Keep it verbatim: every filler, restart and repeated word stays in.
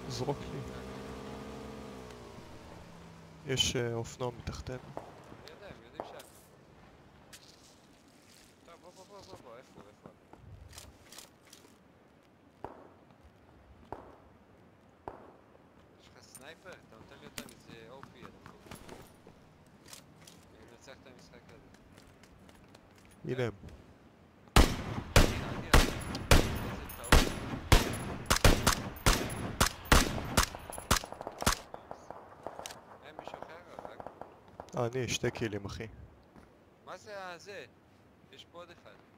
זרוק לי. יש אה, אופנוע מתחתנו. אני יודע, הם יודעים ש... טוב, בוא בוא בוא בוא בוא, איפה הוא? איפה הוא? יש לך סנייפר? אתה נותן לי אותם איזה או פי, אני מנצח את המשחק הזה. הנה הם. הנה, אני איזה טעות. אין מישהו אחר? רק? אה, אני, שתי קילים אחי. מה זה הזה? יש פה עוד אחד.